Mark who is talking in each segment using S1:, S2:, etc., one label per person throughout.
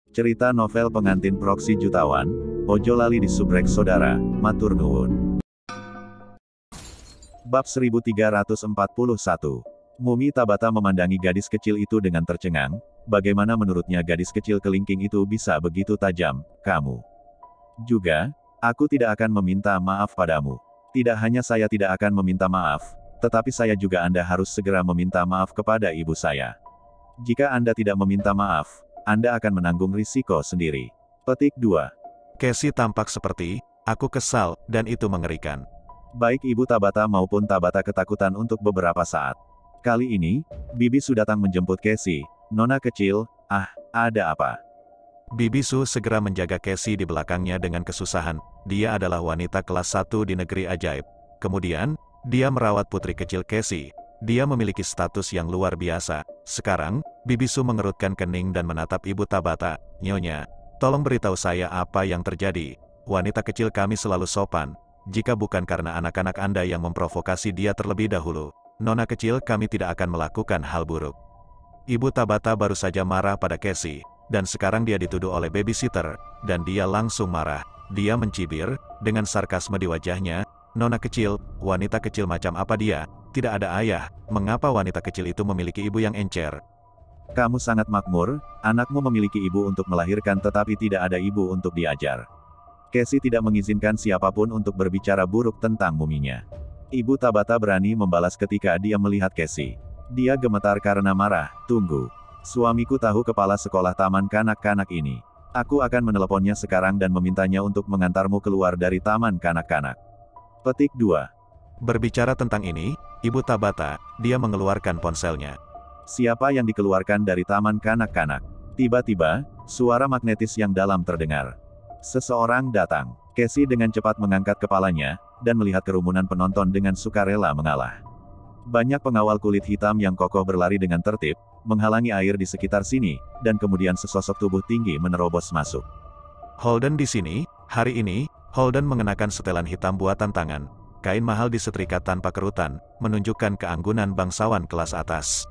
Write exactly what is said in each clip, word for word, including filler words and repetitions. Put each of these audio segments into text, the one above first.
S1: Cerita novel pengantin proksi jutawan, ojo lali di subrek saudara, matur nuwun. Bab seribu tiga ratus empat puluh satu. Mumi Tabata memandangi gadis kecil itu dengan tercengang, bagaimana menurutnya gadis kecil kelingking itu bisa begitu tajam, kamu. Juga, aku tidak akan meminta maaf padamu. Tidak hanya saya tidak akan meminta maaf, tetapi saya juga Anda harus segera meminta maaf kepada ibu saya. Jika Anda tidak meminta maaf, Anda akan menanggung risiko sendiri. Petik dua.
S2: Casey tampak seperti, aku kesal, dan itu mengerikan.
S1: Baik Ibu Tabata maupun Tabata ketakutan untuk beberapa saat. Kali ini, Bibi Su datang menjemput Casey. Nona kecil, ah, ada apa?
S2: Bibi Su segera menjaga Casey di belakangnya dengan kesusahan. Dia adalah wanita kelas satu di negeri ajaib. Kemudian, dia merawat putri kecil Casey. Dia memiliki status yang luar biasa. Sekarang, Bibi Su mengerutkan kening dan menatap Ibu Tabata. Nyonya, tolong beritahu saya apa yang terjadi. Wanita kecil kami selalu sopan. Jika bukan karena anak-anak Anda yang memprovokasi dia terlebih dahulu, Nona kecil kami tidak akan melakukan hal buruk. Ibu Tabata baru saja marah pada Casey, dan sekarang dia dituduh oleh babysitter, dan dia langsung marah. Dia mencibir, dengan sarkasme di wajahnya, Nona kecil, wanita kecil macam apa dia? Tidak ada ayah, mengapa wanita kecil itu memiliki ibu yang encer?
S1: Kamu sangat makmur, anakmu memiliki ibu untuk melahirkan tetapi tidak ada ibu untuk diajar. Casey tidak mengizinkan siapapun untuk berbicara buruk tentang muminya. Ibu Tabata berani membalas ketika dia melihat Casey. Dia gemetar karena marah, tunggu. Suamiku tahu kepala sekolah taman kanak-kanak ini. Aku akan meneleponnya sekarang dan memintanya untuk mengantarmu keluar dari taman kanak-kanak. Petik dua.
S2: Berbicara tentang ini, Ibu Tabata, dia mengeluarkan ponselnya.
S1: Siapa yang dikeluarkan dari taman kanak-kanak? Tiba-tiba, suara magnetis yang dalam terdengar. Seseorang datang. Casey dengan cepat mengangkat kepalanya, dan melihat kerumunan penonton dengan sukarela mengalah. Banyak pengawal kulit hitam yang kokoh berlari dengan tertib, menghalangi air di sekitar sini, dan kemudian sesosok tubuh tinggi menerobos masuk.
S2: Holden di sini, hari ini, Holden mengenakan setelan hitam buatan tangan. Kain mahal disetrika tanpa kerutan, menunjukkan keanggunan bangsawan kelas atas.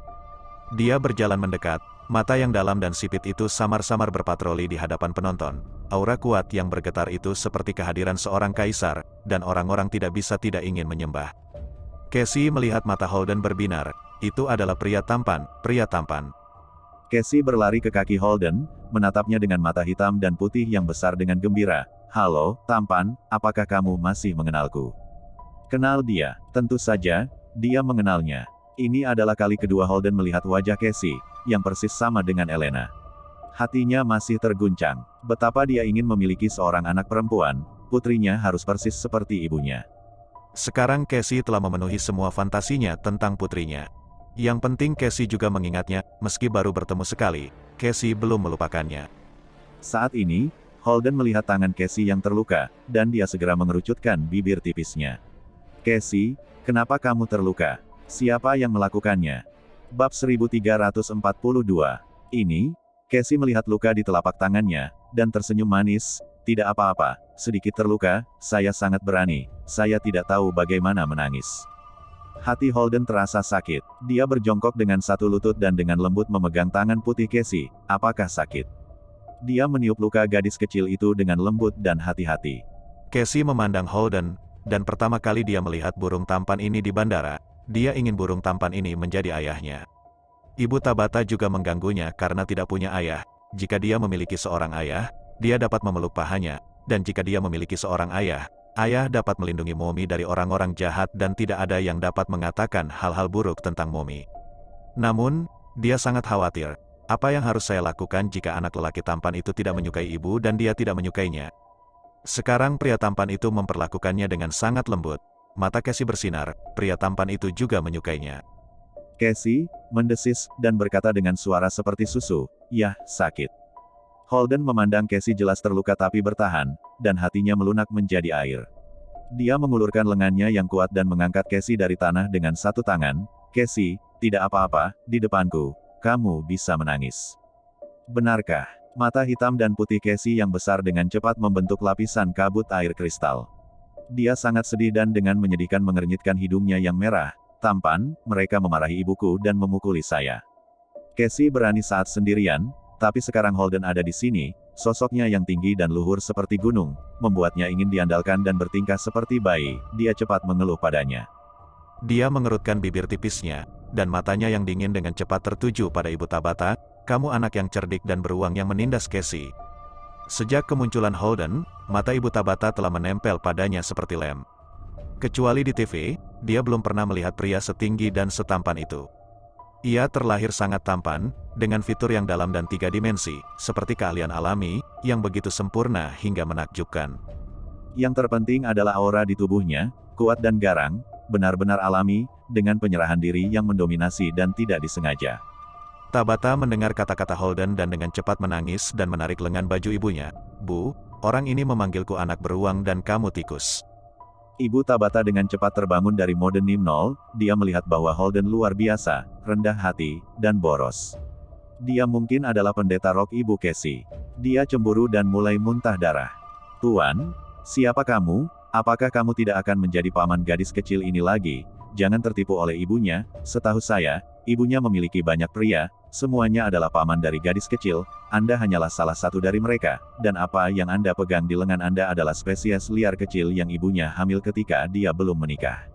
S2: Dia berjalan mendekat, mata yang dalam dan sipit itu samar-samar berpatroli di hadapan penonton. Aura kuat yang bergetar itu seperti kehadiran seorang kaisar, dan orang-orang tidak bisa tidak ingin menyembah. Casey melihat mata Holden berbinar, itu adalah pria tampan, pria tampan.
S1: Casey berlari ke kaki Holden, menatapnya dengan mata hitam dan putih yang besar dengan gembira. Halo, tampan, apakah kamu masih mengenalku? Kenal dia, tentu saja, dia mengenalnya. Ini adalah kali kedua Holden melihat wajah Casey, yang persis sama dengan Elena. Hatinya masih terguncang. Betapa dia ingin memiliki seorang anak perempuan, putrinya harus persis seperti ibunya.
S2: Sekarang Casey telah memenuhi semua fantasinya tentang putrinya. Yang penting Casey juga mengingatnya, meski baru bertemu sekali, Casey belum melupakannya.
S1: Saat ini, Holden melihat tangan Casey yang terluka, dan dia segera mengerucutkan bibir tipisnya. Casey, kenapa kamu terluka? Siapa yang melakukannya? Bab seribu tiga ratus empat puluh dua. Ini, Casey melihat luka di telapak tangannya, dan tersenyum manis, tidak apa-apa, sedikit terluka, saya sangat berani, saya tidak tahu bagaimana menangis. Hati Holden terasa sakit, dia berjongkok dengan satu lutut dan dengan lembut memegang tangan putih Casey, apakah sakit? Dia meniup luka gadis kecil itu dengan lembut dan hati-hati.
S2: Casey memandang Holden, dan pertama kali dia melihat burung tampan ini di bandara, dia ingin burung tampan ini menjadi ayahnya. Ibu Tabata juga mengganggunya karena tidak punya ayah. Jika dia memiliki seorang ayah, dia dapat memeluk pahanya, dan jika dia memiliki seorang ayah, ayah dapat melindungi Momi dari orang-orang jahat dan tidak ada yang dapat mengatakan hal-hal buruk tentang Momi. Namun, dia sangat khawatir, apa yang harus saya lakukan jika anak lelaki tampan itu tidak menyukai ibu dan dia tidak menyukainya? Sekarang pria tampan itu memperlakukannya dengan sangat lembut. Mata Casey bersinar, pria tampan itu juga menyukainya.
S1: Casey, mendesis, dan berkata dengan suara seperti susu, yah, sakit. Holden memandang Casey jelas terluka tapi bertahan, dan hatinya melunak menjadi air. Dia mengulurkan lengannya yang kuat dan mengangkat Casey dari tanah dengan satu tangan. Casey, tidak apa-apa, di depanku, kamu bisa menangis. Benarkah? Mata hitam dan putih Casey yang besar dengan cepat membentuk lapisan kabut air kristal. Dia sangat sedih dan dengan menyedihkan mengernyitkan hidungnya yang merah. Tampan, mereka memarahi ibuku dan memukuli saya. Casey berani saat sendirian, Tapi sekarang Holden ada di sini, sosoknya yang tinggi dan luhur seperti gunung, membuatnya ingin diandalkan dan bertingkah seperti bayi. Dia cepat mengeluh padanya.
S2: Dia mengerutkan bibir tipisnya, dan matanya yang dingin dengan cepat tertuju pada Ibu Tabata. Kamu anak yang cerdik dan beruang yang menindas Casey. Sejak kemunculan Holden, mata Ibu Tabata telah menempel padanya seperti lem. Kecuali di T V, dia belum pernah melihat pria setinggi dan setampan itu. Ia terlahir sangat tampan, dengan fitur yang dalam dan tiga dimensi, seperti keahlian alami, yang begitu sempurna hingga menakjubkan.
S1: Yang terpenting adalah aura di tubuhnya, kuat dan garang, benar-benar alami, dengan penyerahan diri yang mendominasi dan tidak disengaja.
S2: Tabata mendengar kata-kata Holden dan dengan cepat menangis dan menarik lengan baju ibunya. Bu, orang ini memanggilku anak beruang dan kamu tikus.
S1: Ibu Tabata dengan cepat terbangun dari mode Nimnol, dia melihat bahwa Holden luar biasa, rendah hati, dan boros. Dia mungkin adalah pendeta Rock Ibu Casey. Dia cemburu dan mulai muntah darah. Tuan, siapa kamu? Apakah kamu tidak akan menjadi paman gadis kecil ini lagi? Jangan tertipu oleh ibunya, setahu saya, ibunya memiliki banyak pria, semuanya adalah paman dari gadis kecil, Anda hanyalah salah satu dari mereka, dan apa yang Anda pegang di lengan Anda adalah spesies liar kecil yang ibunya hamil ketika dia belum menikah.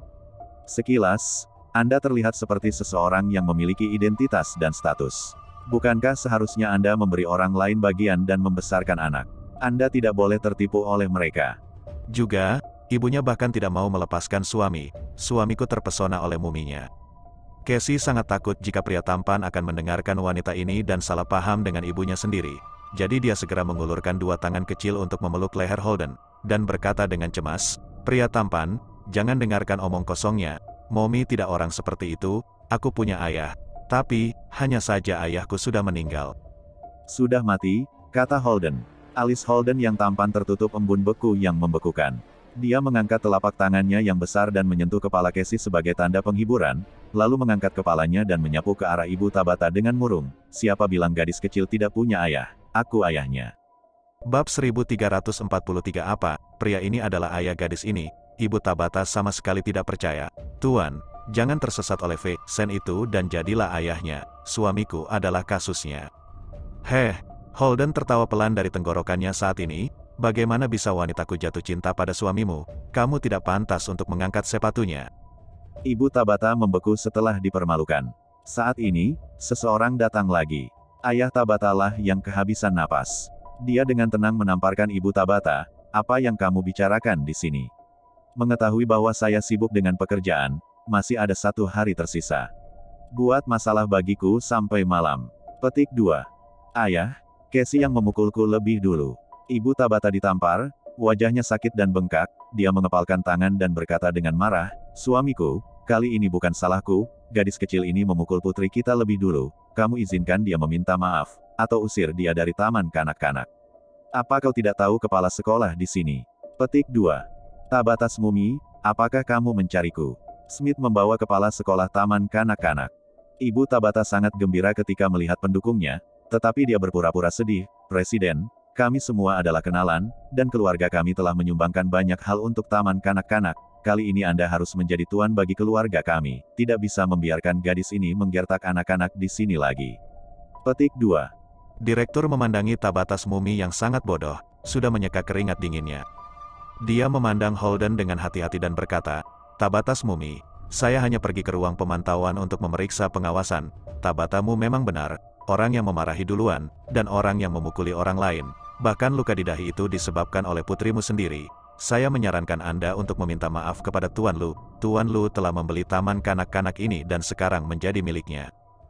S1: Sekilas, Anda terlihat seperti seseorang yang memiliki identitas dan status. Bukankah seharusnya Anda memberi orang lain bagian dan membesarkan anak? Anda tidak boleh tertipu oleh mereka.
S2: Juga, ibunya bahkan tidak mau melepaskan suami. Suamiku terpesona oleh muminya. Casey sangat takut jika pria tampan akan mendengarkan wanita ini dan salah paham dengan ibunya sendiri. Jadi dia segera mengulurkan dua tangan kecil untuk memeluk leher Holden, dan berkata dengan cemas, "Pria tampan, jangan dengarkan omong kosongnya. Mommy tidak orang seperti itu, aku punya ayah. Tapi, hanya saja ayahku sudah meninggal."
S1: Sudah mati, kata Holden. Alis Holden yang tampan tertutup embun beku yang membekukan. Dia mengangkat telapak tangannya yang besar dan menyentuh kepala Casey sebagai tanda penghiburan, lalu mengangkat kepalanya dan menyapu ke arah Ibu Tabata dengan murung. Siapa bilang gadis kecil tidak punya ayah? Aku ayahnya.
S2: Bab seribu tiga ratus empat puluh tiga Apa, pria ini adalah ayah gadis ini? Ibu Tabata sama sekali tidak percaya. Tuan, jangan tersesat oleh Fei Sen itu dan jadilah ayahnya. Suamiku adalah kasusnya. Heh, Holden tertawa pelan dari tenggorokannya saat ini. Bagaimana bisa wanitaku jatuh cinta pada suamimu? Kamu tidak pantas untuk mengangkat sepatunya.
S1: Ibu Tabata membeku setelah dipermalukan. Saat ini, seseorang datang lagi. Ayah Tabata lah yang kehabisan napas. Dia dengan tenang menamparkan Ibu Tabata, "Apa yang kamu bicarakan di sini? Mengetahui bahwa saya sibuk dengan pekerjaan, masih ada satu hari tersisa. Buat masalah bagiku sampai malam." Petik dua. Ayah, Casey yang memukulku lebih dulu. Ibu Tabata ditampar, wajahnya sakit dan bengkak, dia mengepalkan tangan dan berkata dengan marah, "Suamiku, kali ini bukan salahku, gadis kecil ini memukul putri kita lebih dulu, kamu izinkan dia meminta maaf, atau usir dia dari taman kanak-kanak. Apa kau tidak tahu kepala sekolah di sini?" Petik dua. Tabata Smumi, apakah kamu mencariku? Smith membawa kepala sekolah taman kanak-kanak. Ibu Tabata sangat gembira ketika melihat pendukungnya, tetapi dia berpura-pura sedih. "Presiden, kami semua adalah kenalan, dan keluarga kami telah menyumbangkan banyak hal untuk taman kanak-kanak. Kali ini Anda harus menjadi tuan bagi keluarga kami. Tidak bisa membiarkan gadis ini menggertak anak-anak di sini lagi." Petik dua.
S2: Direktur memandangi Tabata Smumi yang sangat bodoh, sudah menyeka keringat dinginnya. Dia memandang Holden dengan hati-hati dan berkata, "Tabata Smumi, saya hanya pergi ke ruang pemantauan untuk memeriksa pengawasan. Tabatamu memang benar, orang yang memarahi duluan, dan orang yang memukuli orang lain. Bahkan luka di dahi itu disebabkan oleh putrimu sendiri. Saya menyarankan Anda untuk meminta maaf kepada Tuan Lu. Tuan Lu telah membeli taman kanak-kanak ini dan sekarang menjadi miliknya."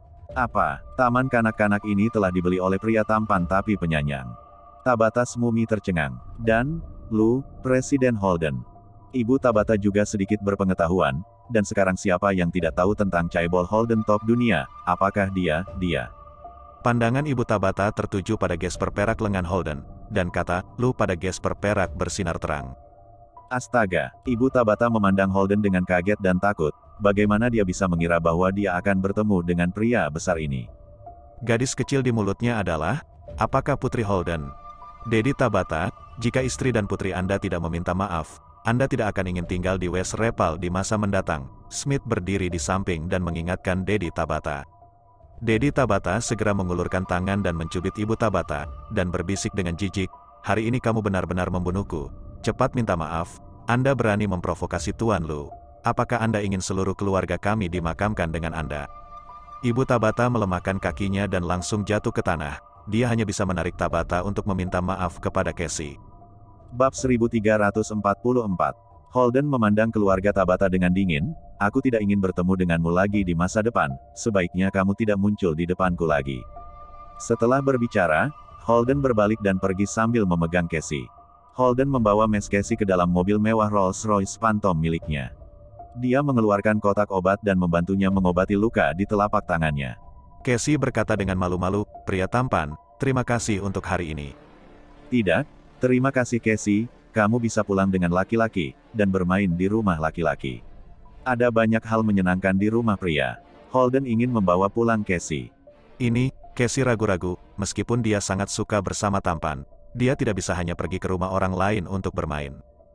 S1: Apa? Taman kanak-kanak ini telah dibeli oleh pria tampan tapi penyanyang. Tabata Smumi tercengang. Dan, Lu, Presiden Holden. Ibu Tabata juga sedikit berpengetahuan, dan sekarang siapa yang tidak tahu tentang Chaebol Holden top dunia? Apakah dia, dia?
S2: Pandangan Ibu Tabata tertuju pada gesper perak lengan Holden, dan kata, "Lu" pada gesper perak bersinar terang.
S1: Astaga, Ibu Tabata memandang Holden dengan kaget dan takut. Bagaimana dia bisa mengira bahwa dia akan bertemu dengan pria besar ini?
S2: Gadis kecil di mulutnya adalah, "Apakah Putri Holden?" Dedi Tabata, jika istri dan putri Anda tidak meminta maaf, Anda tidak akan ingin tinggal di West Repal di masa mendatang. Smith berdiri di samping dan mengingatkan Dedi Tabata. Dedi Tabata segera mengulurkan tangan dan mencubit Ibu Tabata, dan berbisik dengan jijik, "Hari ini kamu benar-benar membunuhku. Cepat minta maaf, Anda berani memprovokasi Tuan Lu. Apakah Anda ingin seluruh keluarga kami dimakamkan dengan Anda?" Ibu Tabata melemahkan kakinya dan langsung jatuh ke tanah. Dia hanya bisa menarik Tabata untuk meminta maaf kepada Casey.
S1: Bab seribu tiga ratus empat puluh empat. Holden memandang keluarga Tabata dengan dingin. "Aku tidak ingin bertemu denganmu lagi di masa depan, sebaiknya kamu tidak muncul di depanku lagi." Setelah berbicara, Holden berbalik dan pergi sambil memegang Casey. Holden membawa Miss Casey ke dalam mobil mewah Rolls-Royce Phantom miliknya. Dia mengeluarkan kotak obat dan membantunya mengobati luka di telapak tangannya.
S2: Casey berkata dengan malu-malu, "Pria tampan, terima kasih untuk hari ini."
S1: "Tidak, terima kasih Casey, kamu bisa pulang dengan laki-laki, dan bermain di rumah laki-laki. Ada banyak hal menyenangkan di rumah pria." Holden ingin membawa pulang Casey.
S2: Ini, Casey ragu-ragu, meskipun dia sangat suka bersama tampan. Dia tidak bisa hanya pergi ke rumah orang lain untuk bermain.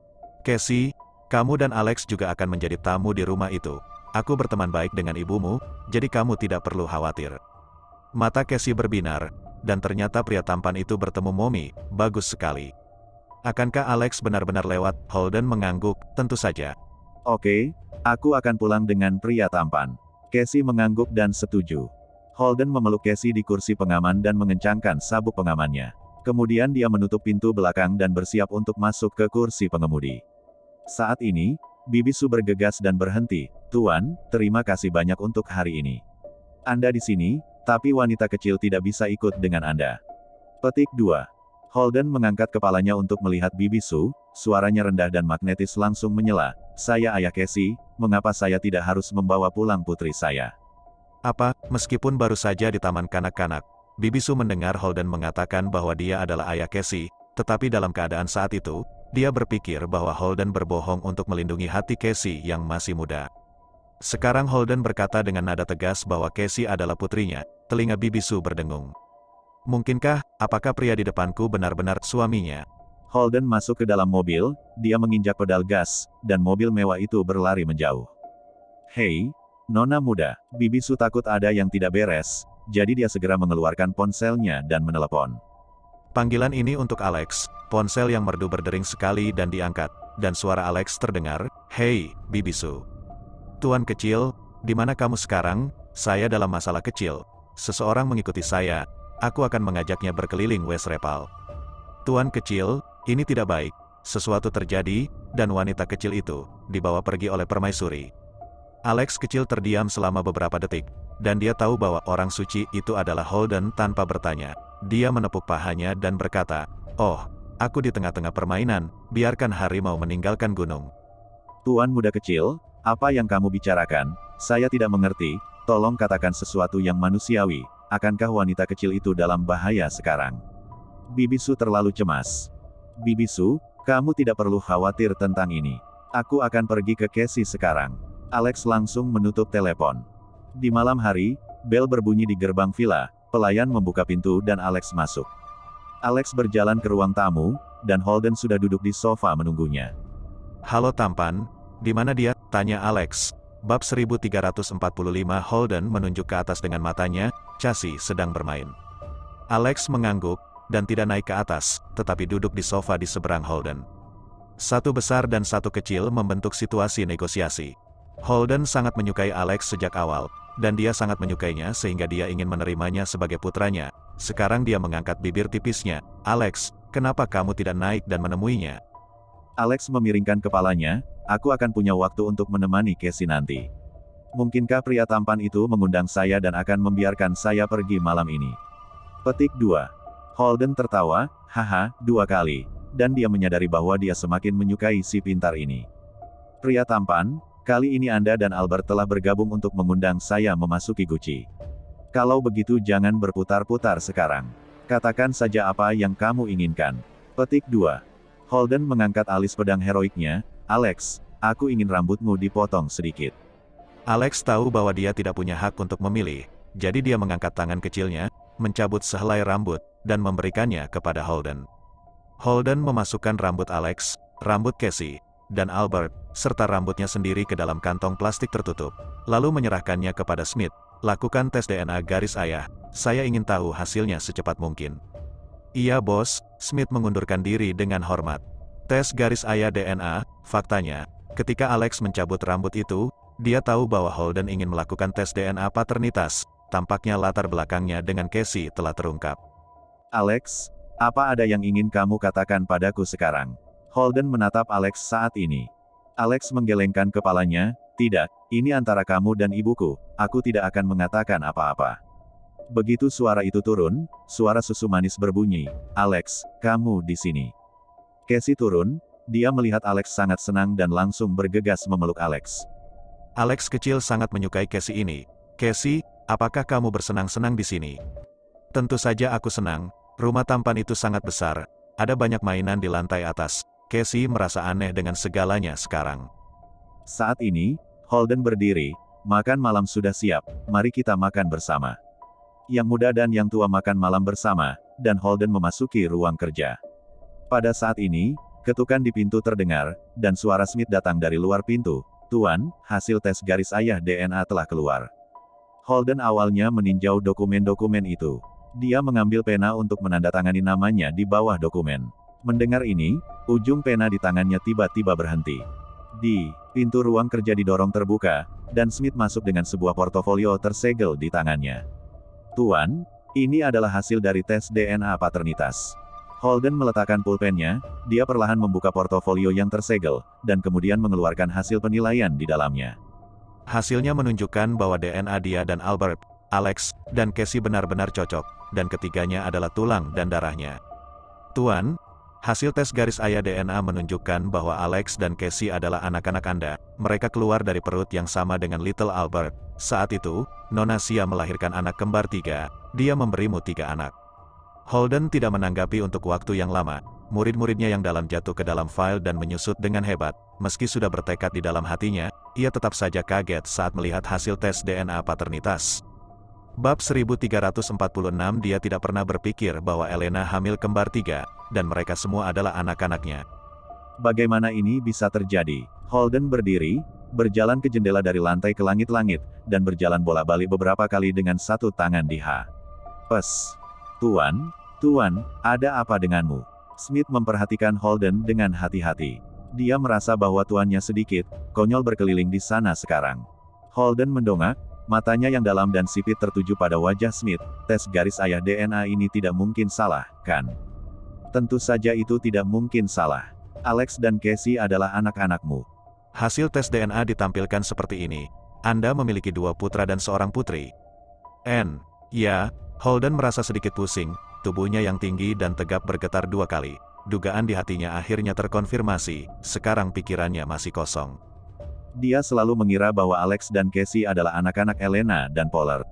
S2: "Casey, kamu dan Alex juga akan menjadi tamu di rumah itu. Aku berteman baik dengan ibumu, jadi kamu tidak perlu khawatir." Mata Casey berbinar, dan ternyata pria tampan itu bertemu Mommy. Bagus sekali. Akankah Alex benar-benar lewat? Holden mengangguk, tentu saja.
S1: "Oke, aku akan pulang dengan pria tampan." Casey mengangguk dan setuju. Holden memeluk Casey di kursi pengaman dan mengencangkan sabuk pengamannya. Kemudian dia menutup pintu belakang dan bersiap untuk masuk ke kursi pengemudi. Saat ini, Bibi Su bergegas dan berhenti. "Tuan, terima kasih banyak untuk hari ini. Anda di sini, tapi wanita kecil tidak bisa ikut dengan Anda." Petik dua. Holden mengangkat kepalanya untuk melihat Bibi Su, suaranya rendah dan magnetis langsung menyela, "Saya ayah Casey, mengapa saya tidak harus membawa pulang putri saya?"
S2: Apa, meskipun baru saja di taman kanak-kanak, Bibi Su mendengar Holden mengatakan bahwa dia adalah ayah Casey, tetapi dalam keadaan saat itu, dia berpikir bahwa Holden berbohong untuk melindungi hati Casey yang masih muda. Sekarang Holden berkata dengan nada tegas bahwa Casey adalah putrinya. Telinga Bibi Su berdengung. "Mungkinkah, apakah pria di depanku benar-benar suaminya?"
S1: Holden masuk ke dalam mobil, dia menginjak pedal gas, dan mobil mewah itu berlari menjauh. "Hei, Nona muda," Bibi Su takut ada yang tidak beres, jadi dia segera mengeluarkan ponselnya dan menelepon.
S2: Panggilan ini untuk Alex. Ponsel yang merdu berdering sekali dan diangkat, dan suara Alex terdengar, "Hei, Bibi Su. Tuan kecil, di mana kamu sekarang? Saya dalam masalah kecil. Seseorang mengikuti saya. Aku akan mengajaknya berkeliling West-Repal." "Tuan kecil, ini tidak baik. Sesuatu terjadi, dan wanita kecil itu dibawa pergi oleh permaisuri." Alex kecil terdiam selama beberapa detik, dan dia tahu bahwa orang suci itu adalah Holden tanpa bertanya. Dia menepuk pahanya dan berkata, "Oh, aku di tengah-tengah permainan, biarkan harimau meninggalkan gunung."
S1: "Tuan muda kecil, apa yang kamu bicarakan? Saya tidak mengerti, tolong katakan sesuatu yang manusiawi. Akankah wanita kecil itu dalam bahaya sekarang?" Bibi Su terlalu cemas. "Bibi Su, kamu tidak perlu khawatir tentang ini. Aku akan pergi ke Casey sekarang." Alex langsung menutup telepon. Di malam hari, bel berbunyi di gerbang villa, pelayan membuka pintu dan Alex masuk. Alex berjalan ke ruang tamu, dan Holden sudah duduk di sofa menunggunya.
S2: "Halo tampan, di mana dia?" tanya Alex. Bab seribu tiga ratus empat puluh lima. Holden menunjuk ke atas dengan matanya. Casey sedang bermain. Alex mengangguk, dan tidak naik ke atas, tetapi duduk di sofa di seberang Holden. Satu besar dan satu kecil membentuk situasi negosiasi. Holden sangat menyukai Alex sejak awal, dan dia sangat menyukainya sehingga dia ingin menerimanya sebagai putranya. Sekarang dia mengangkat bibir tipisnya. "Alex, kenapa kamu tidak naik dan menemuinya?"
S1: Alex memiringkan kepalanya. "Aku akan punya waktu untuk menemani Casey nanti. Mungkinkah pria tampan itu mengundang saya dan akan membiarkan saya pergi malam ini?" Petik dua. Holden tertawa, haha, dua kali, dan dia menyadari bahwa dia semakin menyukai si pintar ini. "Pria tampan, kali ini Anda dan Albert telah bergabung untuk mengundang saya memasuki Gucci. Kalau begitu jangan berputar-putar sekarang. Katakan saja apa yang kamu inginkan." Petik dua. Holden mengangkat alis pedang heroiknya. "Alex, aku ingin rambutmu dipotong sedikit."
S2: Alex tahu bahwa dia tidak punya hak untuk memilih, jadi dia mengangkat tangan kecilnya, mencabut sehelai rambut, dan memberikannya kepada Holden. Holden memasukkan rambut Alex, rambut Casey, dan Albert, serta rambutnya sendiri ke dalam kantong plastik tertutup, lalu menyerahkannya kepada Smith. lakukan tes D N A garis ayah. Saya ingin tahu hasilnya secepat mungkin. Iya bos, Smith mengundurkan diri dengan hormat. Tes garis ayah D N A, faktanya, ketika Alex mencabut rambut itu, dia tahu bahwa Holden ingin melakukan tes D N A paternitas. Tampaknya latar belakangnya dengan Cassie telah terungkap.
S1: Alex, apa ada yang ingin kamu katakan padaku sekarang? Holden menatap Alex saat ini. Alex menggelengkan kepalanya, tidak, ini antara kamu dan ibuku, aku tidak akan mengatakan apa-apa. Begitu suara itu turun, suara susu manis berbunyi, Alex, kamu di sini. Cassie turun, dia melihat Alex sangat senang dan langsung bergegas memeluk Alex.
S2: Alex kecil sangat menyukai Cassie ini. Cassie, apakah kamu bersenang-senang di sini? Tentu saja aku senang, rumah tampan itu sangat besar, ada banyak mainan di lantai atas. Cassie merasa aneh dengan segalanya sekarang.
S1: Saat ini, Holden berdiri, makan malam sudah siap, mari kita makan bersama. Yang muda dan yang tua makan malam bersama, dan Holden memasuki ruang kerja. Pada saat ini, ketukan di pintu terdengar, dan suara Smith datang dari luar pintu. Tuan, hasil tes garis ayah D N A telah keluar. Holden awalnya meninjau dokumen-dokumen itu. Dia mengambil pena untuk menandatangani namanya di bawah dokumen. Mendengar ini, ujung pena di tangannya tiba-tiba berhenti. Di pintu ruang kerja didorong terbuka, dan Smith masuk dengan sebuah portofolio tersegel di tangannya. Tuan, ini adalah hasil dari tes D N A paternitas. Holden meletakkan pulpennya, dia perlahan membuka portofolio yang tersegel, dan kemudian mengeluarkan hasil penilaian di dalamnya.
S2: Hasilnya menunjukkan bahwa D N A dia dan Albert, Alex, dan Cassie benar-benar cocok, dan ketiganya adalah tulang dan darahnya. Tuan, hasil tes garis ayah D N A menunjukkan bahwa Alex dan Cassie adalah anak-anak Anda. Mereka keluar dari perut yang sama dengan Little Albert. Saat itu, Nona Sia melahirkan anak kembar tiga. Dia memberimu tiga anak. Holden tidak menanggapi untuk waktu yang lama. Murid-muridnya yang dalam jatuh ke dalam file dan menyusut dengan hebat. Meski sudah bertekad di dalam hatinya, ia tetap saja kaget saat melihat hasil tes D N A paternitas. Bab seribu tiga ratus empat puluh enam. Dia tidak pernah berpikir bahwa Elena hamil kembar tiga, dan mereka semua adalah anak-anaknya.
S1: Bagaimana ini bisa terjadi? Holden berdiri, berjalan ke jendela dari lantai ke langit-langit, dan berjalan bolak-balik beberapa kali dengan satu tangan di H. Pes. Tuan, Tuan, ada apa denganmu? Smith memperhatikan Holden dengan hati-hati. Dia merasa bahwa tuannya sedikit konyol berkeliling di sana sekarang. Holden mendongak, matanya yang dalam dan sipit tertuju pada wajah Smith. Tes garis ayah D N A ini tidak mungkin salah, kan? Tentu saja itu tidak mungkin salah. Alex dan Cassie adalah anak-anakmu.
S2: Hasil tes D N A ditampilkan seperti ini. Anda memiliki dua putra dan seorang putri. N. Ya, Holden merasa sedikit pusing, tubuhnya yang tinggi dan tegap bergetar dua kali. Dugaan di hatinya akhirnya terkonfirmasi, sekarang pikirannya masih kosong.
S1: Dia selalu mengira bahwa Alex dan Cassie adalah anak-anak Elena dan Pollard.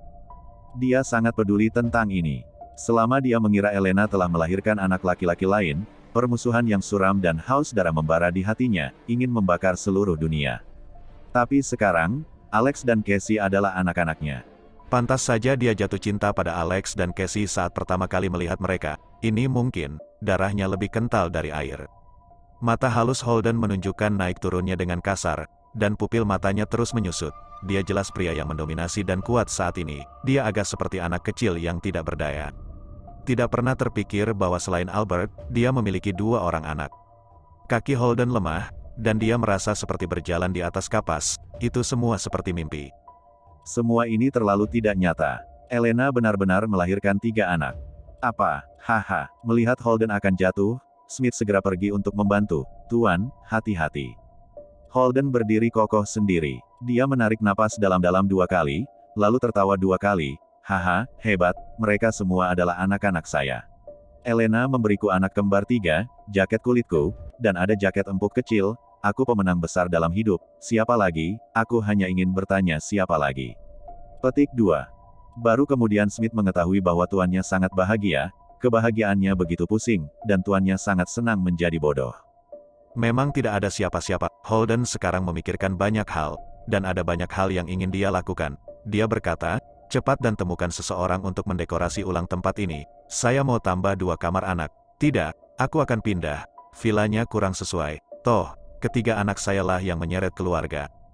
S1: Dia sangat peduli tentang ini. Selama dia mengira Elena telah melahirkan anak laki-laki lain, permusuhan yang suram dan haus darah membara di hatinya, ingin membakar seluruh dunia. Tapi sekarang, Alex dan Cassie adalah anak-anaknya.
S2: Pantas saja dia jatuh cinta pada Alex dan Cassie saat pertama kali melihat mereka. Ini mungkin, darahnya lebih kental dari air. Mata halus Holden menunjukkan naik turunnya dengan kasar, dan pupil matanya terus menyusut. Dia jelas pria yang mendominasi dan kuat saat ini. Dia agak seperti anak kecil yang tidak berdaya. Tidak pernah terpikir bahwa selain Albert, dia memiliki dua orang anak. Kaki Holden lemah, dan dia merasa seperti berjalan di atas kapas. Itu semua seperti mimpi.
S1: Semua ini terlalu tidak nyata. Elena benar-benar melahirkan tiga anak. Apa? Haha. Melihat Holden akan jatuh, Smith segera pergi untuk membantu. Tuan, hati-hati. Holden berdiri kokoh sendiri. Dia menarik napas dalam-dalam dua kali, lalu tertawa dua kali. Haha, hebat, mereka semua adalah anak-anak saya. Elena memberiku anak kembar tiga, jaket kulitku, dan ada jaket empuk kecil. Aku pemenang besar dalam hidup. Siapa lagi? Aku hanya ingin bertanya siapa lagi. Petik dua. Baru kemudian Smith mengetahui bahwa tuannya sangat bahagia, kebahagiaannya begitu pusing, dan tuannya sangat senang menjadi bodoh.
S2: Memang tidak ada siapa-siapa. Holden sekarang memikirkan banyak hal, dan ada banyak hal yang ingin dia lakukan. Dia berkata, cepat dan temukan seseorang untuk mendekorasi ulang tempat ini. Saya mau tambah dua kamar anak. Tidak, aku akan pindah. Vilanya kurang sesuai. Toh, ketiga anak saya lah yang menyeret keluarga.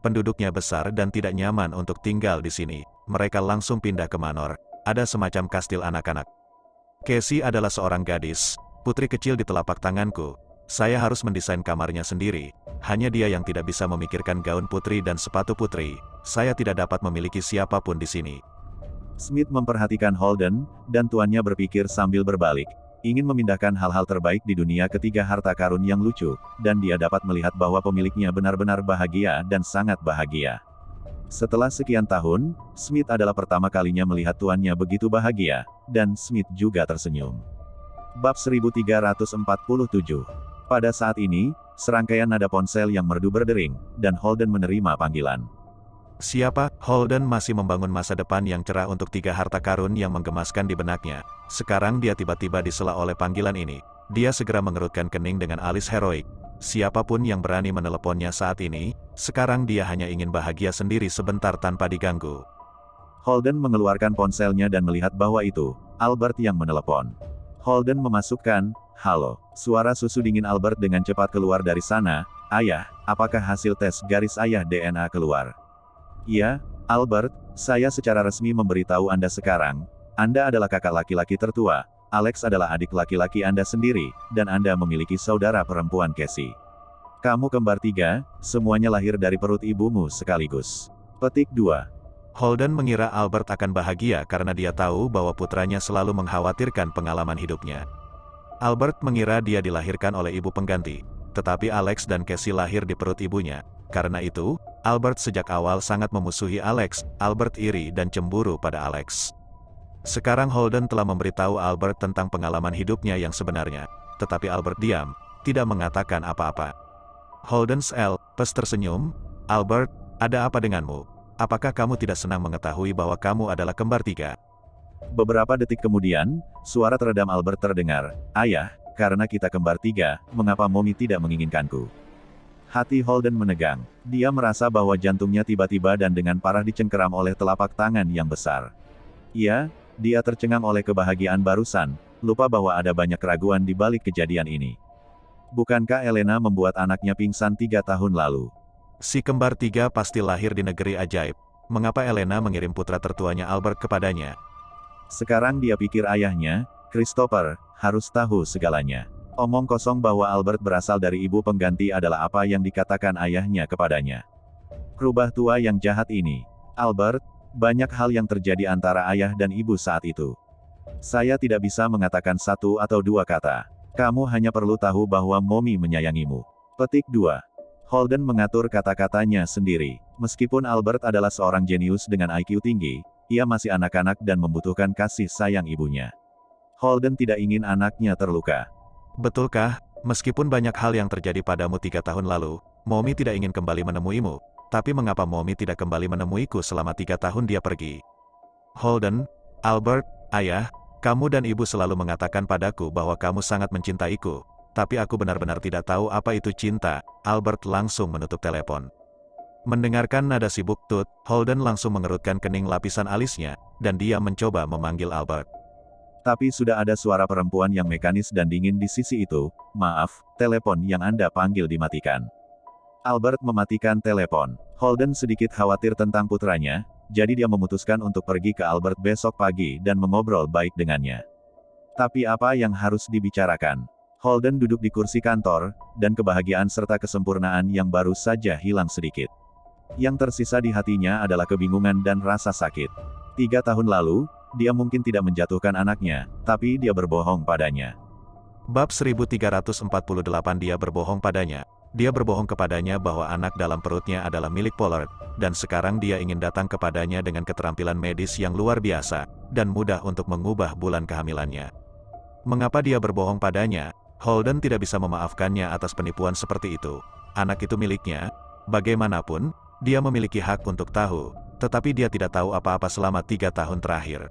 S2: penduduknya besar dan tidak nyaman untuk tinggal di sini. Mereka langsung pindah ke manor, ada semacam kastil anak-anak. Cassie adalah seorang gadis, putri kecil di telapak tanganku. Saya harus mendesain kamarnya sendiri. Hanya dia yang tidak bisa memikirkan gaun putri dan sepatu putri. Saya tidak dapat memiliki siapapun di sini.
S1: Smith memperhatikan Holden, dan tuannya berpikir sambil berbalik. Ingin memindahkan hal-hal terbaik di dunia ketiga harta karun yang lucu, dan dia dapat melihat bahwa pemiliknya benar-benar bahagia dan sangat bahagia. Setelah sekian tahun, Smith adalah pertama kalinya melihat tuannya begitu bahagia, dan Smith juga tersenyum. Bab seribu tiga ratus empat puluh tujuh. Pada saat ini, serangkaian nada ponsel yang merdu berdering, dan Holden menerima panggilan.
S2: Siapa? Holden masih membangun masa depan yang cerah untuk tiga harta karun yang menggemaskan di benaknya. Sekarang dia tiba-tiba disela oleh panggilan ini. Dia segera mengerutkan kening dengan alis heroik. Siapapun yang berani meneleponnya saat ini, sekarang dia hanya ingin bahagia sendiri sebentar tanpa diganggu.
S1: Holden mengeluarkan ponselnya dan melihat bahwa itu Albert yang menelepon. Holden memasukkan, "Halo." Suara susu dingin Albert dengan cepat keluar dari sana. "Ayah, apakah hasil tes garis ayah D N A keluar?" "Iya, Albert, saya secara resmi memberitahu Anda sekarang. Anda adalah kakak laki-laki tertua. Alex adalah adik laki-laki Anda sendiri, dan Anda memiliki saudara perempuan Cassie. Kamu kembar tiga, semuanya lahir dari perut ibumu sekaligus." Petik dua.
S2: Holden mengira Albert akan bahagia karena dia tahu bahwa putranya selalu mengkhawatirkan pengalaman hidupnya. Albert mengira dia dilahirkan oleh ibu pengganti, tetapi Alex dan Cassie lahir di perut ibunya. Karena itu, Albert sejak awal sangat memusuhi Alex. Albert iri dan cemburu pada Alex. Sekarang Holden telah memberitahu Albert tentang pengalaman hidupnya yang sebenarnya, tetapi Albert diam, tidak mengatakan apa-apa. Holden's L. Pes tersenyum. "Albert, ada apa denganmu? Apakah kamu tidak senang mengetahui bahwa kamu adalah kembar tiga?"
S1: Beberapa detik kemudian, suara teredam Albert terdengar. "Ayah, karena kita kembar tiga, mengapa Mommy tidak menginginkanku?" Hati Holden menegang. Dia merasa bahwa jantungnya tiba-tiba dan dengan parah dicengkeram oleh telapak tangan yang besar. Iya, dia tercengang oleh kebahagiaan barusan, lupa bahwa ada banyak keraguan di balik kejadian ini. Bukankah Elena membuat anaknya pingsan tiga tahun lalu?
S2: Si kembar tiga pasti lahir di negeri ajaib. Mengapa Elena mengirim putra tertuanya Albert kepadanya?
S1: Sekarang dia pikir ayahnya, Christopher, harus tahu segalanya. Omong kosong bahwa Albert berasal dari ibu pengganti adalah apa yang dikatakan ayahnya kepadanya. Rubah tua yang jahat ini. Albert, banyak hal yang terjadi antara ayah dan ibu saat itu. Saya tidak bisa mengatakan satu atau dua kata. Kamu hanya perlu tahu bahwa Mommy menyayangimu. Petik dua. Holden mengatur kata-katanya sendiri. Meskipun Albert adalah seorang jenius dengan I Q tinggi, ia masih anak-anak dan membutuhkan kasih sayang ibunya. Holden tidak ingin anaknya terluka.
S2: Betulkah, meskipun banyak hal yang terjadi padamu tiga tahun lalu, Mommy tidak ingin kembali menemuimu, tapi mengapa Mommy tidak kembali menemuiku selama tiga tahun dia pergi? Holden, Albert, ayah, kamu dan ibu selalu mengatakan padaku bahwa kamu sangat mencintaiku, tapi aku benar-benar tidak tahu apa itu cinta. Albert langsung menutup telepon. Mendengarkan nada sibuk Tut, Holden langsung mengerutkan kening lapisan alisnya, dan dia mencoba memanggil Albert.
S1: Tapi sudah ada suara perempuan yang mekanis dan dingin di sisi itu. "Maaf, telepon yang Anda panggil dimatikan." Albert mematikan telepon. Holden sedikit khawatir tentang putranya, jadi dia memutuskan untuk pergi ke Albert besok pagi dan mengobrol baik dengannya. Tapi apa yang harus dibicarakan? Holden duduk di kursi kantor, dan kebahagiaan serta kesempurnaan yang baru saja hilang sedikit. Yang tersisa di hatinya adalah kebingungan dan rasa sakit. Tiga tahun lalu, dia mungkin tidak menjatuhkan anaknya, tapi dia berbohong padanya.
S2: Bab seribu tiga ratus empat puluh delapan Dia berbohong padanya. Dia berbohong kepadanya bahwa anak dalam perutnya adalah milik Pollard, dan sekarang dia ingin datang kepadanya dengan keterampilan medis yang luar biasa, dan mudah untuk mengubah bulan kehamilannya. Mengapa dia berbohong padanya? Holden tidak bisa memaafkannya atas penipuan seperti itu. Anak itu miliknya. Bagaimanapun, dia memiliki hak untuk tahu, tetapi dia tidak tahu apa-apa selama tiga tahun terakhir.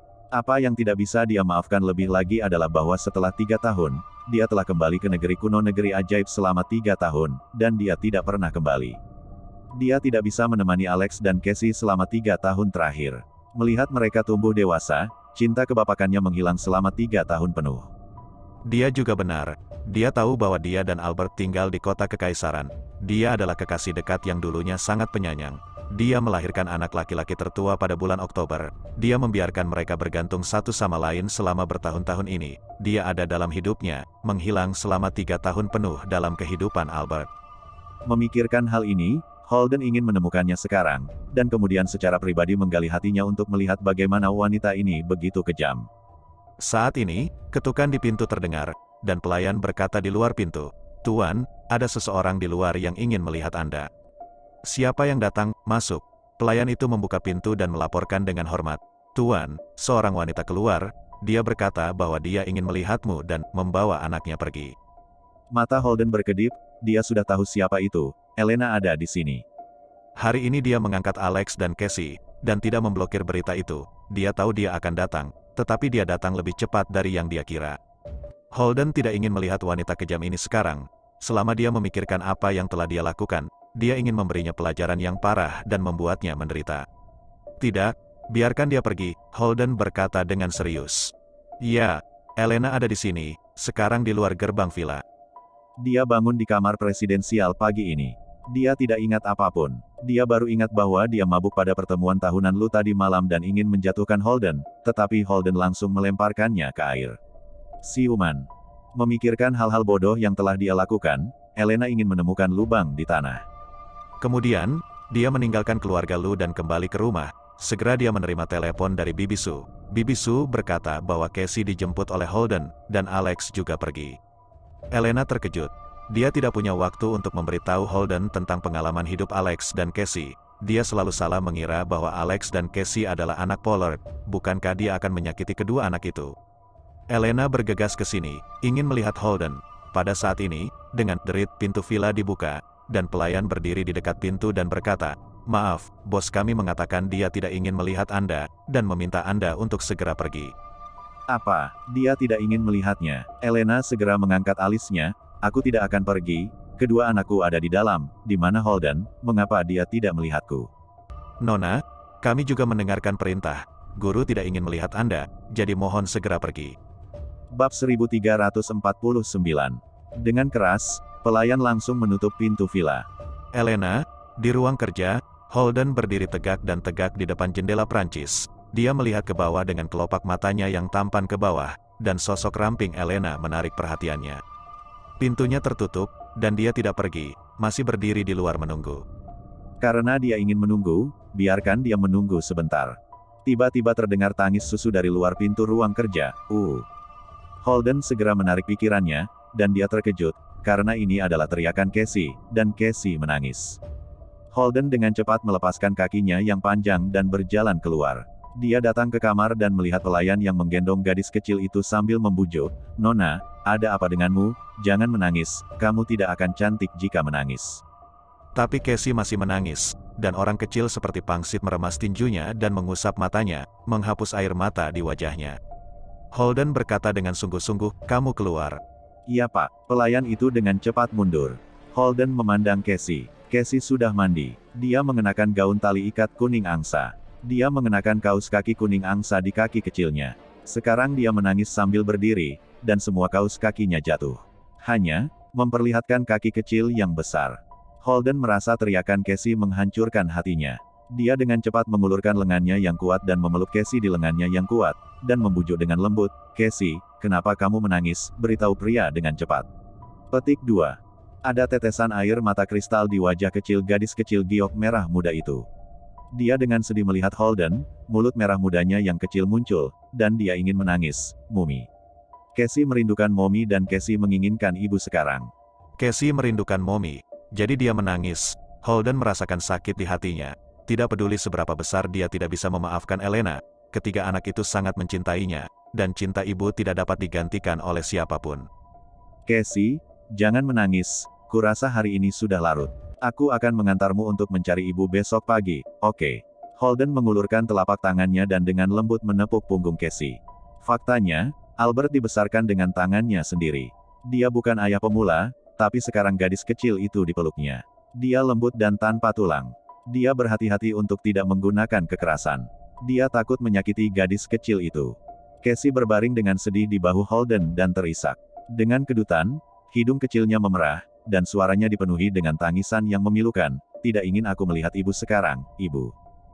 S1: Apa yang tidak bisa dia maafkan lebih lagi adalah bahwa setelah tiga tahun, dia telah kembali ke negeri kuno negeri ajaib selama tiga tahun, dan dia tidak pernah kembali. Dia tidak bisa menemani Alex dan Cassie selama tiga tahun terakhir. Melihat mereka tumbuh dewasa, cinta kebapakannya menghilang selama tiga tahun penuh.
S2: Dia juga benar. Dia tahu bahwa dia dan Albert tinggal di kota kekaisaran. Dia adalah kekasih dekat yang dulunya sangat penyayang. Dia melahirkan anak laki-laki tertua pada bulan Oktober. Dia membiarkan mereka bergantung satu sama lain selama bertahun-tahun ini. Dia ada dalam hidupnya, menghilang selama tiga tahun penuh dalam kehidupan Albert.
S1: Memikirkan hal ini, Holden ingin menemukannya sekarang, dan kemudian secara pribadi menggali hatinya untuk melihat bagaimana wanita ini begitu kejam.
S2: Saat ini, ketukan di pintu terdengar, dan pelayan berkata di luar pintu, "Tuan, ada seseorang di luar yang ingin melihat Anda." "Siapa yang datang? Masuk." Pelayan itu membuka pintu dan melaporkan dengan hormat, "Tuan, seorang wanita keluar. Dia berkata bahwa dia ingin melihatmu dan membawa anaknya pergi."
S1: Mata Holden berkedip, dia sudah tahu siapa itu. Elena ada di sini.
S2: Hari ini dia mengangkat Alex dan Casey, dan tidak memblokir berita itu. Dia tahu dia akan datang, tetapi dia datang lebih cepat dari yang dia kira. Holden tidak ingin melihat wanita kejam ini sekarang. Selama dia memikirkan apa yang telah dia lakukan, dia ingin memberinya pelajaran yang parah dan membuatnya menderita. "Tidak, biarkan dia pergi," Holden berkata dengan serius. "Ya, Elena ada di sini, sekarang di luar gerbang villa."
S1: Dia bangun di kamar presidensial pagi ini. Dia tidak ingat apapun. Dia baru ingat bahwa dia mabuk pada pertemuan tahunan Lu tadi malam dan ingin menjatuhkan Holden, tetapi Holden langsung melemparkannya ke air. Siuman. Memikirkan hal-hal bodoh yang telah dia lakukan, Elena ingin menemukan lubang di tanah.
S2: Kemudian, dia meninggalkan keluarga Lu dan kembali ke rumah. Segera dia menerima telepon dari Bibi Su. Bibi Su berkata bahwa Casey dijemput oleh Holden, dan Alex juga pergi. Elena terkejut. Dia tidak punya waktu untuk memberitahu Holden tentang pengalaman hidup Alex dan Casey. Dia selalu salah mengira bahwa Alex dan Casey adalah anak Pollard. Bukankah dia akan menyakiti kedua anak itu? Elena bergegas ke sini, ingin melihat Holden. Pada saat ini, dengan derit pintu villa dibuka, dan pelayan berdiri di dekat pintu dan berkata, "Maaf, bos kami mengatakan dia tidak ingin melihat Anda, dan meminta Anda untuk segera pergi."
S1: Apa? Dia tidak ingin melihatnya. Elena segera mengangkat alisnya. "Aku tidak akan pergi. Kedua anakku ada di dalam. Di mana Holden? Mengapa dia tidak melihatku?"
S2: "Nona, kami juga mendengarkan perintah. Guru tidak ingin melihat Anda, jadi mohon segera pergi."
S1: Bab seribu tiga ratus empat puluh sembilan. Dengan keras, pelayan langsung menutup pintu villa.
S2: Elena, di ruang kerja, Holden berdiri tegak dan tegak di depan jendela Prancis. Dia melihat ke bawah dengan kelopak matanya yang tampan ke bawah, dan sosok ramping Elena menarik perhatiannya. Pintunya tertutup, dan dia tidak pergi, masih berdiri di luar menunggu.
S1: Karena dia ingin menunggu, biarkan dia menunggu sebentar. Tiba-tiba terdengar tangis susu dari luar pintu ruang kerja. Uh. Holden segera menarik pikirannya, dan dia terkejut, karena ini adalah teriakan Casey, dan Casey menangis. Holden dengan cepat melepaskan kakinya yang panjang dan berjalan keluar. Dia datang ke kamar dan melihat pelayan yang menggendong gadis kecil itu sambil membujuk, "Nona, ada apa denganmu? Jangan menangis, kamu tidak akan cantik jika menangis."
S2: Tapi Casey masih menangis, dan orang kecil seperti pangsit meremas tinjunya dan mengusap matanya, menghapus air mata di wajahnya. Holden berkata dengan sungguh-sungguh, "Kamu keluar."
S1: "Iya pak." Pelayan itu dengan cepat mundur. Holden memandang Casey. Casey sudah mandi. Dia mengenakan gaun tali ikat kuning angsa. Dia mengenakan kaos kaki kuning angsa di kaki kecilnya. Sekarang dia menangis sambil berdiri, dan semua kaos kakinya jatuh. Hanya, memperlihatkan kaki kecil yang besar. Holden merasa teriakan Casey menghancurkan hatinya. Dia dengan cepat mengulurkan lengannya yang kuat dan memeluk Casey di lengannya yang kuat, dan membujuk dengan lembut, "Casey, kenapa kamu menangis? Beritahu pria dengan cepat." Petik dua. Ada tetesan air mata kristal di wajah kecil gadis kecil giok merah muda itu. Dia dengan sedih melihat Holden, mulut merah mudanya yang kecil muncul, dan dia ingin menangis. Mumi. Casey merindukan Mommy dan Casey menginginkan ibu sekarang.
S2: Casey merindukan Mommy, jadi dia menangis. Holden merasakan sakit di hatinya. Tidak peduli seberapa besar dia tidak bisa memaafkan Elena, ketiga anak itu sangat mencintainya, dan cinta ibu tidak dapat digantikan oleh siapapun.
S1: "Casey, jangan menangis, kurasa hari ini sudah larut. Aku akan mengantarmu untuk mencari ibu besok pagi, oke?" Holden mengulurkan telapak tangannya dan dengan lembut menepuk punggung Casey. Faktanya, Albert dibesarkan dengan tangannya sendiri. Dia bukan ayah pemula, tapi sekarang gadis kecil itu dipeluknya. Dia lembut dan tanpa tulang. Dia berhati-hati untuk tidak menggunakan kekerasan. Dia takut menyakiti gadis kecil itu. Casey berbaring dengan sedih di bahu Holden dan terisak. Dengan kedutan, hidung kecilnya memerah, dan suaranya dipenuhi dengan tangisan yang memilukan. Tidak ingin aku melihat ibu sekarang, ibu.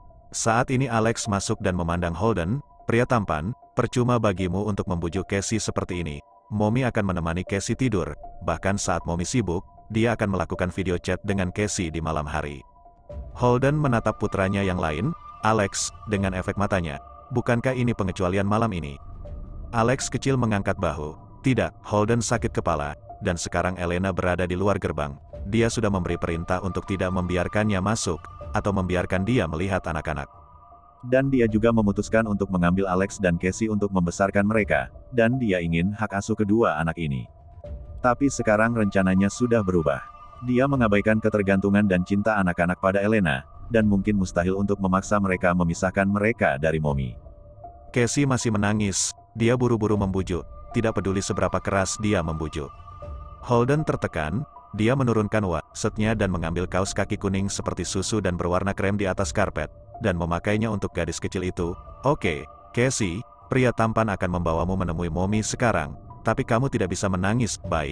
S2: Saat ini Alex masuk dan memandang Holden, pria tampan, percuma bagimu untuk membujuk Cassie seperti ini. Mommy akan menemani Cassie tidur, bahkan saat Mommy sibuk, dia akan melakukan video chat dengan Cassie di malam hari. Holden menatap putranya yang lain, Alex, dengan efek matanya. Bukankah ini pengecualian malam ini? Alex kecil mengangkat bahu. Tidak, Holden sakit kepala, dan sekarang Elena berada di luar gerbang. Dia sudah memberi perintah untuk tidak membiarkannya masuk, atau membiarkan dia melihat anak-anak.
S1: Dan dia juga memutuskan untuk mengambil Alex dan Cassie untuk membesarkan mereka, dan dia ingin hak asuh kedua anak ini. Tapi sekarang rencananya sudah berubah. Dia mengabaikan ketergantungan dan cinta anak-anak pada Elena, dan mungkin mustahil untuk memaksa mereka memisahkan mereka dari Mommy.
S2: Cassie masih menangis, dia buru-buru membujuk, tidak peduli seberapa keras dia membujuk. Holden tertekan, dia menurunkan wasetnya dan mengambil kaos kaki kuning seperti susu dan berwarna krem di atas karpet, dan memakainya untuk gadis kecil itu. Oke, Cassie, pria tampan akan membawamu menemui Mommy sekarang, tapi kamu tidak bisa menangis, baik.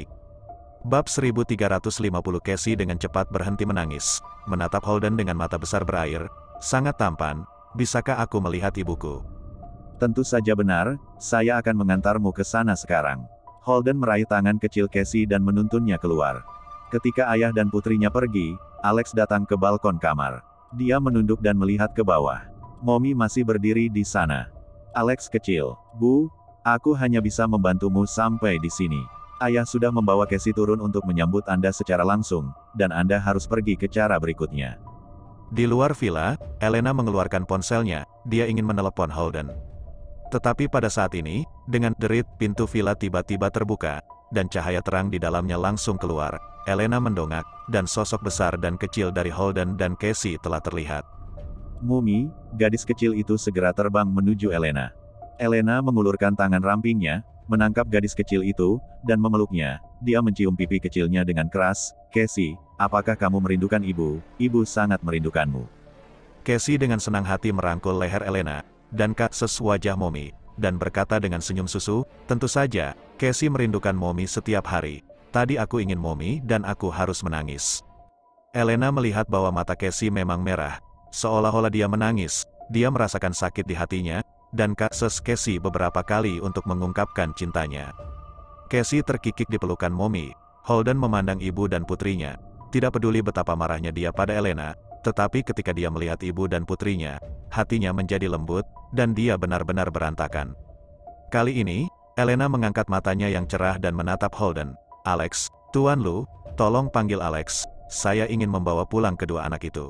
S2: Bab seribu tiga ratus lima puluh Cassie dengan cepat berhenti menangis, menatap Holden dengan mata besar berair, sangat tampan, bisakah aku melihat ibuku?
S1: Tentu saja benar, saya akan mengantarmu ke sana sekarang. Holden meraih tangan kecil Cassie dan menuntunnya keluar. Ketika ayah dan putrinya pergi, Alex datang ke balkon kamar. Dia menunduk dan melihat ke bawah. Mommy masih berdiri di sana. Alex kecil, Bu, aku hanya bisa membantumu sampai di sini. Ayah sudah membawa Cassie turun untuk menyambut Anda secara langsung, dan Anda harus pergi ke cara berikutnya.
S2: Di luar villa, Elena mengeluarkan ponselnya, dia ingin menelepon Holden. Tetapi pada saat ini, dengan derit, pintu villa tiba-tiba terbuka, dan cahaya terang di dalamnya langsung keluar. Elena mendongak, dan sosok besar dan kecil dari Holden dan Cassie telah terlihat.
S1: Mumi, gadis kecil itu segera terbang menuju Elena. Elena mengulurkan tangan rampingnya, menangkap gadis kecil itu, dan memeluknya. Dia mencium pipi kecilnya dengan keras. Cassie, apakah kamu merindukan ibu? Ibu sangat merindukanmu.
S2: Cassie dengan senang hati merangkul leher Elena, dan kakses wajah Mommy, dan berkata dengan senyum susu, tentu saja, Cassie merindukan Mommy setiap hari. Tadi aku ingin Mommy dan aku harus menangis. Elena melihat bahwa mata Cassie memang merah, seolah-olah dia menangis, dia merasakan sakit di hatinya, dan kakses Cassie beberapa kali untuk mengungkapkan cintanya. Cassie terkikik di pelukan Mommy. Holden memandang ibu dan putrinya, tidak peduli betapa marahnya dia pada Elena, tetapi ketika dia melihat ibu dan putrinya, hatinya menjadi lembut, dan dia benar-benar berantakan. Kali ini, Elena mengangkat matanya yang cerah dan menatap Holden. Alex, Tuan Lu, tolong panggil Alex, saya ingin membawa pulang kedua anak itu.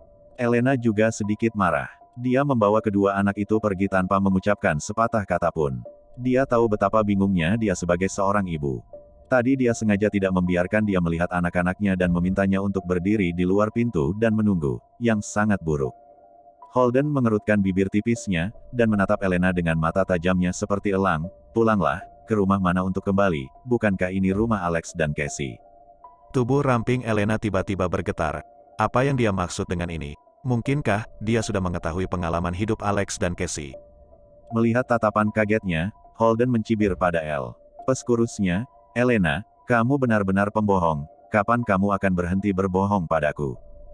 S1: Elena juga sedikit marah. Dia membawa kedua anak itu pergi tanpa mengucapkan sepatah kata pun. Dia tahu betapa bingungnya dia sebagai seorang ibu. Tadi dia sengaja tidak membiarkan dia melihat anak-anaknya dan memintanya untuk berdiri di luar pintu dan menunggu, yang sangat buruk. Holden mengerutkan bibir tipisnya, dan menatap Elena dengan mata tajamnya seperti elang. Pulanglah, ke rumah mana untuk kembali, bukankah ini rumah Alex dan Cassie?
S2: Tubuh ramping Elena tiba-tiba bergetar. Apa yang dia maksud dengan ini? Mungkinkah dia sudah mengetahui pengalaman hidup Alex dan Cassie?
S1: Melihat tatapan kagetnya, Holden mencibir pada El. Peskurusnya, Elena, kamu benar-benar pembohong, kapan kamu akan berhenti berbohong padaku?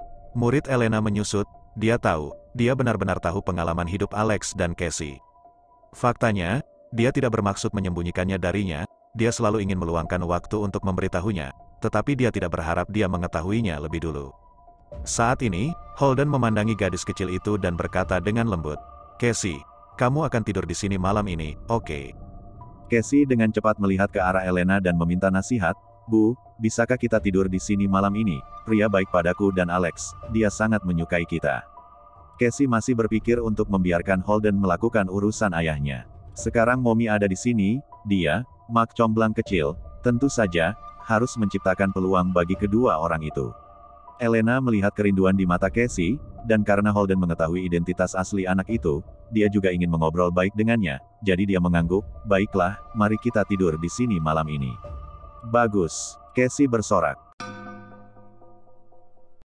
S2: Murid Elena menyusut, dia tahu, dia benar-benar tahu pengalaman hidup Alex dan Cassie. Faktanya, dia tidak bermaksud menyembunyikannya darinya, dia selalu ingin meluangkan waktu untuk memberitahunya, tetapi dia tidak berharap dia mengetahuinya lebih dulu. Saat ini, Holden memandangi gadis kecil itu dan berkata dengan lembut, Cassie, kamu akan tidur di sini malam ini, oke? Okay.
S1: Cassie dengan cepat melihat ke arah Elena dan meminta nasihat, Bu, bisakah kita tidur di sini malam ini? Pria baik padaku dan Alex, dia sangat menyukai kita. Cassie masih berpikir untuk membiarkan Holden melakukan urusan ayahnya. Sekarang Mommy ada di sini, dia, Mak Comblang kecil, tentu saja, harus menciptakan peluang bagi kedua orang itu. Elena melihat kerinduan di mata Cassie, dan karena Holden mengetahui identitas asli anak itu, dia juga ingin mengobrol baik dengannya, jadi dia mengangguk, baiklah, mari kita tidur di sini malam ini. Bagus, Cassie bersorak.